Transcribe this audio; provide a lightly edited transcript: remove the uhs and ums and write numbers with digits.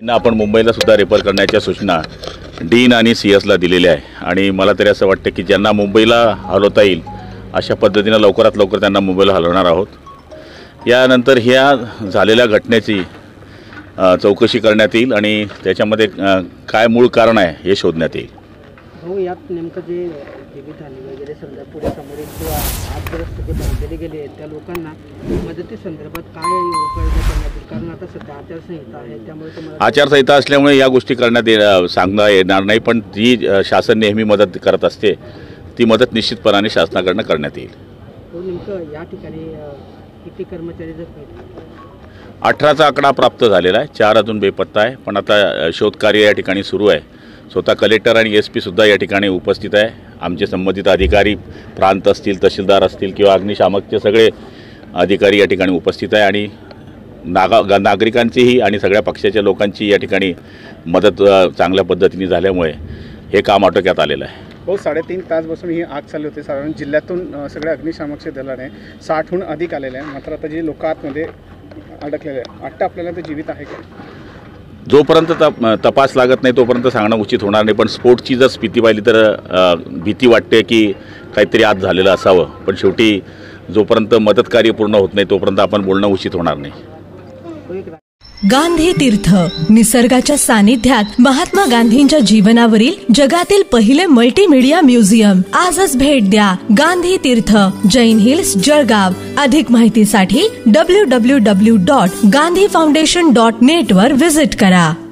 आपण मुंबईला सुद्धा रेफर करण्याच्या सूचना डीन आणि सीएसला दिलेल्या आहे आणि मला तरी असं वाटतं की ज्यांना मुंबईला हलवता येईल अशा पद्धतीने लवकरात लवकर त्यांना मुंबईला हलवणार आहोत। यानंतर ह्या झालेल्या घटनेची चौकशी करण्यात येईल आणि त्याच्यामध्ये काय मूळ कारण आहे हे शोधण्यात येईल। हो, यात नेमकं जे जीवितहानी वगैरे समजा पुढे समोर किंवा आजपर्यंत जे बांधलेले गेले त्या लोकांना मदतीसंदर्भात काय उपाययोजना करण्यात येईल? कारण आता सध्या आचारसंहिता आहे, त्यामुळे आचारसंहिता असल्यामुळे या गोष्टी करण्यात सांगता येणार नाही, पण जी शासन नेहमी मदत करत असते ती मदत निश्चितपणाने शासनाकडून करण्यात येईल। हो, नेमकं या ठिकाणी किती कर्मचारी जखमी? 18चा आकडा प्राप्त झालेला आहे, 4 अजून बेपत्ता आहे, पण आता शोधकार्य या ठिकाणी सुरू आहे। स्वतः कलेक्टर आणि एसपी सुद्धा या ठिकाणी उपस्थित आहे। आमचे संबंधित अधिकारी प्रांत असतील, तहसीलदार असतील किंवा अग्निशामकचे सगळे अधिकारी या ठिकाणी उपस्थित आहे आणि नागरिकांचीही आणि सगळ्या पक्षाच्या लोकांची या ठिकाणी मदत चांगल्या पद्धतीने झाल्यामुळे हे काम आटोक्यात आलेलं आहे। हो, 3.5 तास बसून ही आग चालू होती। साधारण जिल्ह्यातून सगळ्या अग्निशामकच्या दलाने 60हून अधिक आलेले आहे, मात्र आता जी लोक आतमध्ये अडकलेले आहे, वाटतं आपल्याला ते जीवित आहे का? जोपर्यंत तपास लागत नाही तोपर्यंत सांगणं उचित होणार नाही, पण स्फोटची जर स्थिती पाहिली तर भीती वाटते की काहीतरी आत झालेलं असावं, पण शेवटी जोपर्यंत मदत कार्य पूर्ण होत नाही तोपर्यंत आपण बोलणं उचित होणार नाही। गांधी तीर्थ, निसर्गाच्या सानिध्यात महात्मा गांधींच्या जीवनावरील जगातील पहिले मल्टीमीडिया म्युझियम। आजच भेट द्या गांधी तीर्थ, जैन हिल्स, जळगाव। अधिक माहितीसाठी www.gandhifoundation.net वर व्हिजिट करा।